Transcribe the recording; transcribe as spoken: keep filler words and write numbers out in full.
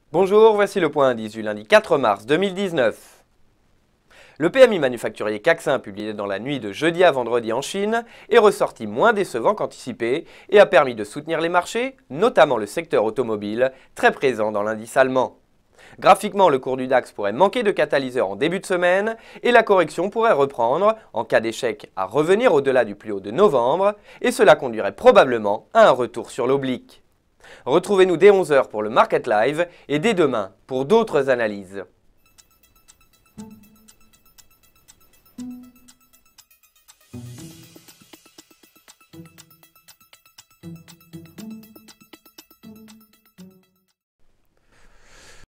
Bonjour, voici le point indice du lundi quatre mars deux mille dix-neuf. Le P M I manufacturier Caxin, publié dans la nuit de jeudi à vendredi en Chine, est ressorti moins décevant qu'anticipé et a permis de soutenir les marchés, notamment le secteur automobile, très présent dans l'indice allemand. Graphiquement, le cours du DAX pourrait manquer de catalyseur en début de semaine et la correction pourrait reprendre, en cas d'échec, à revenir au-delà du plus haut de novembre, et cela conduirait probablement à un retour sur l'oblique. Retrouvez-nous dès onze heures pour le Market Live et dès demain pour d'autres analyses.